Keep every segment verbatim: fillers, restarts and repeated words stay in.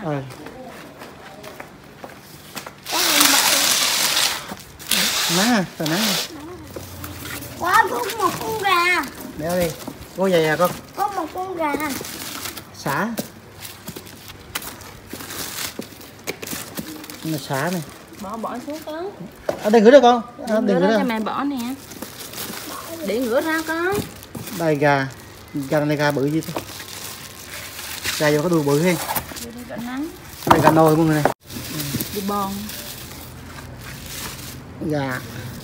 Rồi. Ná, tờ ná. Quá, có một con gà. Đeo đi. Cô về à con? Có một con gà. Xả. Nó xả này. Bỏ bỏ xuống đó. À, đừng rửa được con. À, Đừng đừng rửa rửa đâu. cho mẹ bỏ nè. Để rửa ra con. Đây gà. Gà này gà bự gì thôi. Gà vô có đuôi bự hen. Đây gà nồi mọi người này. Đi bòn. Gà.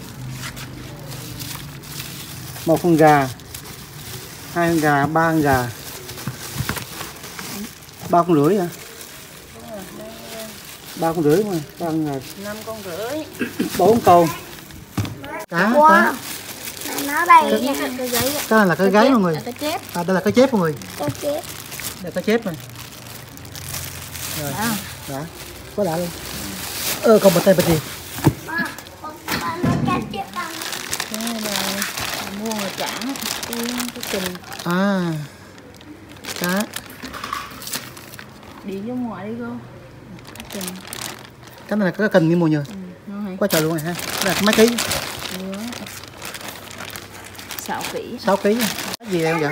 Một con gà. Hai con gà, ba con gà. Ba con rưỡi hả? Ba con rưỡi mà, ba con gà. Năm con rưỡi. Bốn con. Cá, Wow. cá. Nó đây Cái, nha. cái, cái giấy. Cái này là cái gáy mọi người. Cái chép. À, đây là cái chép mọi người. Cái chép. Đây là cái chép này. Rồi. À. Đã. Có đã luôn. Ơ, còn bật tay bật gì? Ba, con ba nó cái chép ăn. Cái này mua rồi trả cái cái trình À. Cá. đi vô ngoài đi cô. Cái trình. Cái này là cái cần như mùa nhờ. Ừ, ngon hả? Quá trời luôn này ha. Cái này mấy ký? Nữa. Xạo kỹ. sáu ký. Cái gì em vậy?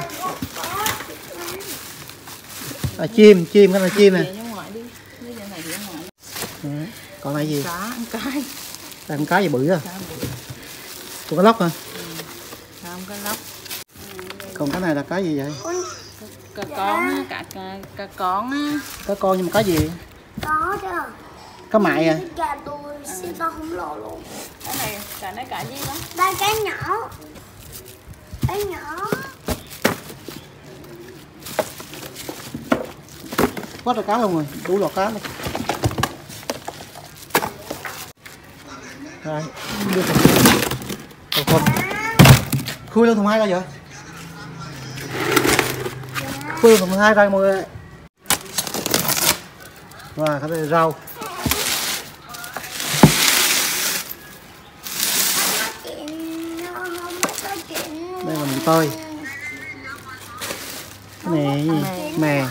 À, chim, chim, cái này chim nè. Về vô ngoài đi. Lấy cái này về ngoài. Ừ. Còn này gì? Cá ăn cái. Đây con cá gì bự à? Cá bự. Còn cái lóc hả? Không có lóc. Còn cái này là cái gì vậy? Cá con á, cá cá cá con á. Cá con nhưng mà cái gì? Có chứ. Cá mại à? Cái gà tôi siêu to khổng lồ luôn. Cái này cá này cá gì đó? Đây cái nhỏ. Cái nhỏ. Quá trời cá luôn rồi, đủ loại cá luôn. Rồi, đưa thùng. Thùng con. Khui lên thùng hai ra vậy? Khui lên thùng hai ra mọi người. Và cái này rau. Đây là mì tơi. Cái này gì? Mè.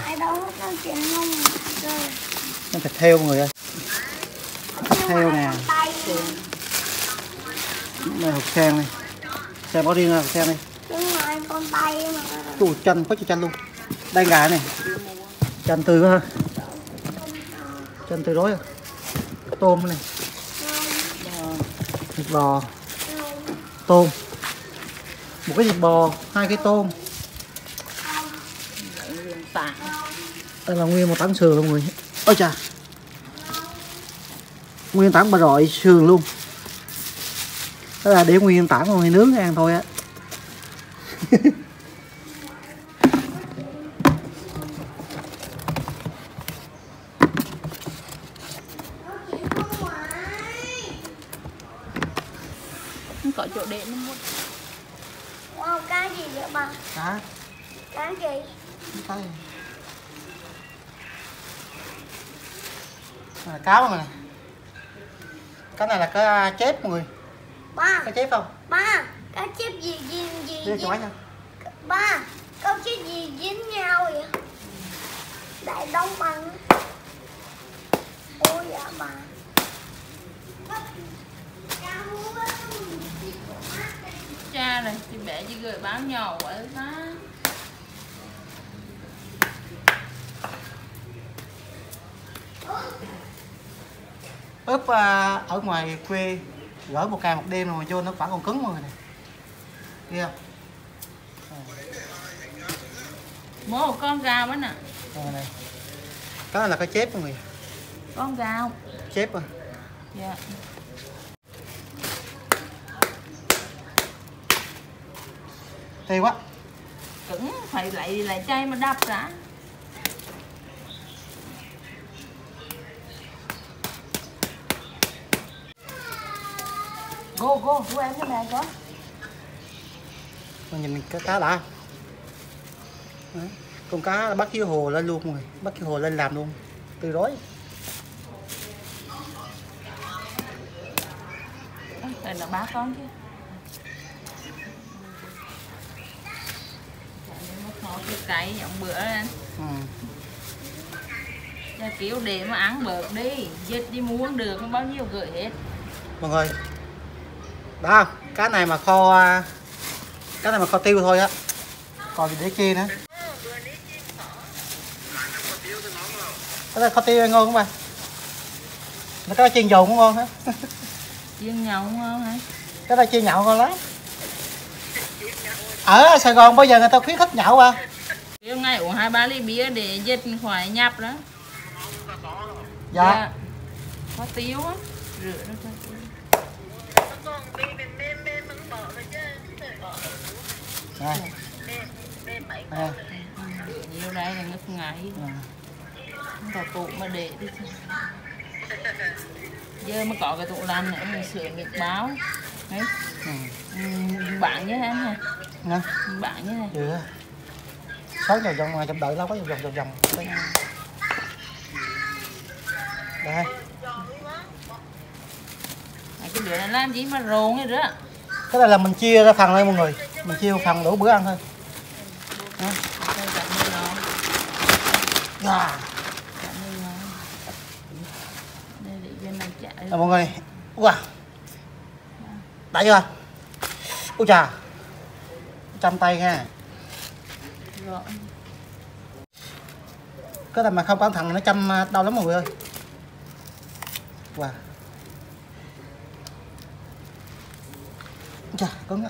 Nó thịt heo mọi người ơi. Thịt heo nè. Đây hột sen này. Sen có riêng hột sen này. Con tay mà. Chù chanh, có chù chanh luôn. Đây gà này. Chanh tươi quá ha. Chanh tươi rối à. Tôm này. Thịt bò. Tôm. Một cái thịt bò, hai cái tôm. Tảng. Đây là nguyên một tảng sườn luôn mọi người. Ôi chà. Nguyên tảng bà rọi sườn luôn. Đó là để nguyên tảng rồi nướng ăn thôi á. Không có chỗ để nó mua. Wow, cá gì vậy bà? Cá. Cá gì? Cá gì? À, cá mọi người nè. Cái này là cá chép mọi người. Ba. Cá chép không? Ba. Cá chép gì gì gì Đưa gì? cho nha. Ba. Cá chép gì dính nhau vậy? Đại đông bằng. Ôi dạ bà. Cha này, chị mẹ chị gửi báo nhỏ quá ta. Ướp à, ở ngoài quê gửi một ngày một đêm rồi mà vô nó vẫn còn cứng mọi người này. Nghe không? Mua một con gà mới nè. Đây này. Cái này là cái chép mọi người. Con gà không? Chép à. Dạ. Hay quá. Cứng phải lại lại chay mà đập ra. Go go, của em cho mẹ có. Mình nhìn cái cá đã. Đấy. Con cá bắt dưới hồ lên luôn rồi, bắt dưới hồ lên làm luôn, tươi rói. Đây là ba con chứ. Một cái cày giống bữa anh. Ừ. Là kiểu để mà ăn bớt đi, dịch đi mua được không bao nhiêu gửi hết. Mọi người, đó cái này mà kho cái này mà kho tiêu thôi á, còn gì để chi nữa. Cái này kho tiêu ngon không bà? Nó cái chiên dầu cũng ngon hả? Chiên nhậu ngon hả? Cái này chiên nhậu ngon lắm. Ở Sài Gòn bây giờ người ta khuyến khích nhậu à. Kiểu ngày uống hai ba ly bia để dịch khỏi nhập đó. Dạ. Dạ. Có tiêu á, rửa nó cho tiêu. Này. Này. Rửa nhiều đây là ngất ngái. À. Không có tủ mà để đi. Giờ mới có cái tủ lạnh này mình sửa nghiệp báo. Đấy. Ừ. Ừ, bạn với em nè. Nè. Bạn với này. Được. Sáu giờ vòng ngoài chậm đợi lâu quá vòng vòng vòng. Đây. Đây. Cái đứa này làm gì mà rồn ấy đó. Cái này là mình chia ra phần đây mọi người, mình chia một phần đủ bữa ăn thôi. Đó. À. À, mọi người, wow, đã chưa? Ôi chà, trăm tay ha. Rồi. Cái này mà không cẩn thận nó chăm đau lắm mọi người ơi. Wow. Chà, cứng á.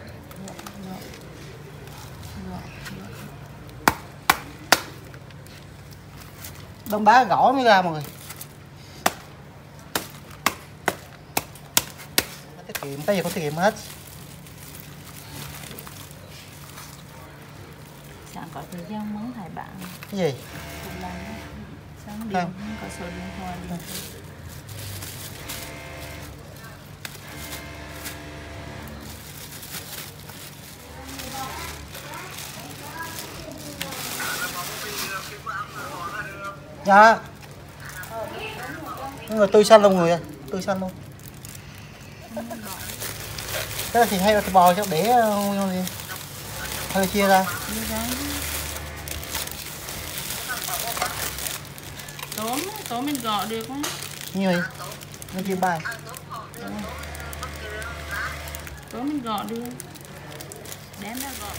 Đông đá gõ mới ra mọi người. Tiết kiệm, cái gì cũng tiết kiệm hết. Sáng có thời gian muốn thầy bạn. Cái gì? Sáng điện, có số điện thoại. Dạ. Người tươi xanh luôn người ơi, tươi xanh luôn. Cái thì hay là thịt bò chứ để gì? Hơi chia ra. Tóm, tóm mình gọt được không? Như vậy. Nó chia bài. Tóm mình gọt được. Đem ra gọt.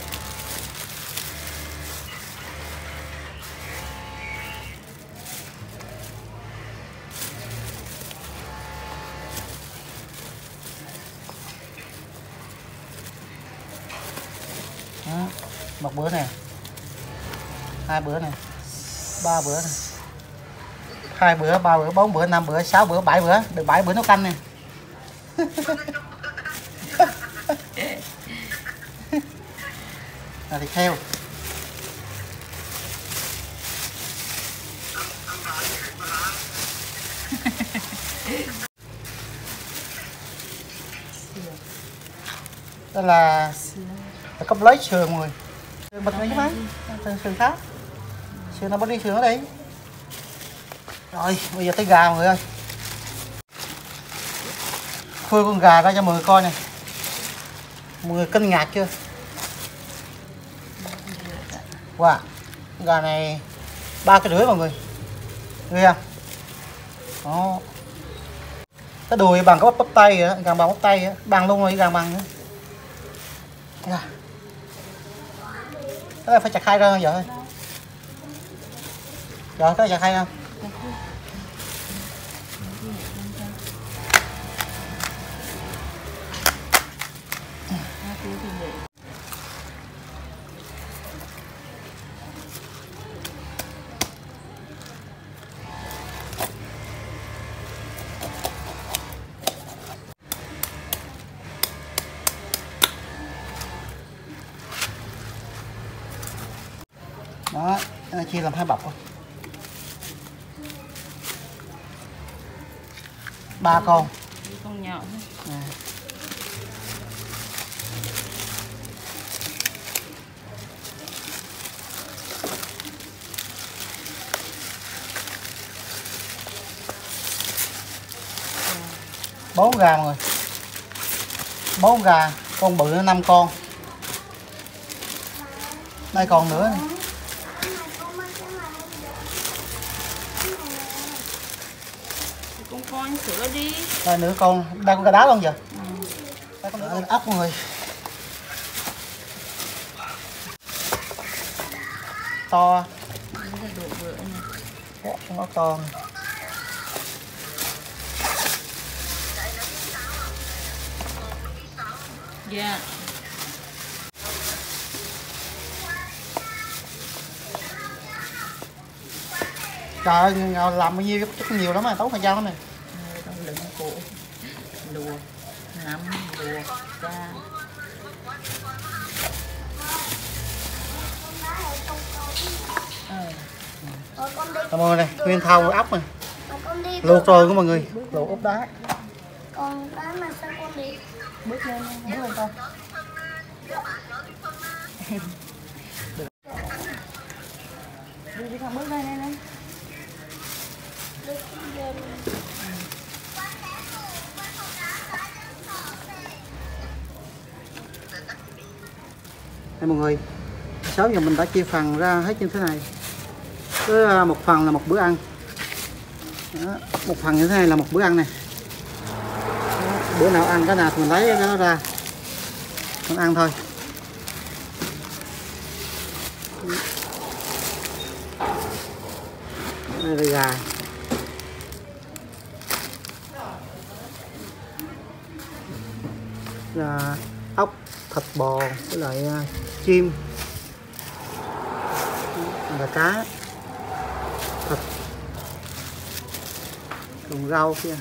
Đó. Một bữa này, hai bữa này, ba bữa này, hai bữa, ba bữa, bốn bữa, năm bữa, sáu bữa, bảy bữa, được bảy bữa nấu canh này. Là thịt heo. Đây là là cốc lấy sườn mọi người. Sườn bật lên chứ mấy? Sườn, sườn khác. Sườn nó bắt đi sườn ở đây. Rồi, bây giờ tới gà mọi người ơi. Khui con gà ra cho mọi người coi này. Mọi người kinh ngạc chưa? Wow, gà này ba cái rưỡi mọi người. Nghe không? Đó. Cái đùi bằng cái bắp, bắp tay vậy đó, gần bằng bắp tay vậy đó. Bằng luôn rồi, gần bằng nữa. Yeah. Cái này phải chặt hai ra không vợ ơi? Vợ có chặt hai không? Đó, cái này chia làm hai bọc thôi. Ba con. Con nhỏ thôi. À. Bốn gà mọi người. Bốn gà, con bự năm con. Đây còn nữa này. con con sữa đi. Đây nữa con, đây con gà đá luôn giờ. Ừ. Đây con nữa ốc mọi người. To. Đây là đồ bữa này. Đó, con ốc to. Dạ. Trời ơi, làm bao nhiêu chút nhiều lắm mà tốn thời gian lắm này. Trong lưng cổ lùa nắm lùa cha. Rồi con đi. Cảm ơn này, nguyên thau ốc này. Rồi con đi. Luộc rồi của mọi người, luộc ốc đá. Còn cái mà sao con đi? Bước lên, bước lên con. Đi đi con bước đây đây đây. Đi lên. Đây mọi người, sớm giờ mình đã chia phần ra hết như thế này. Cứ một phần là một bữa ăn. Đó, một phần như thế này là một bữa ăn này. Đó, bữa nào ăn cái nào thì mình lấy cái đó ra mình ăn thôi. Đây là gà, là ốc, thịt bò với lại uh, chim, là cá, thịt, cùng rau kia.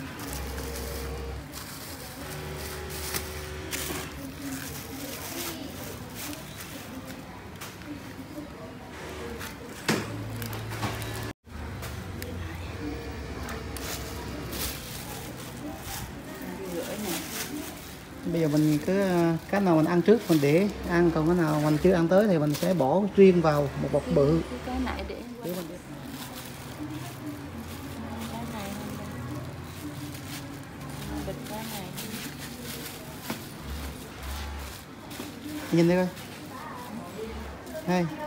Bây giờ mình cứ cái nào mình ăn trước mình để ăn, còn cái nào mình chưa ăn tới thì mình sẽ bỏ riêng vào một bọc bự. Cái này để Để mình để. cái này bịch cái này. Nhìn đây coi. Đây.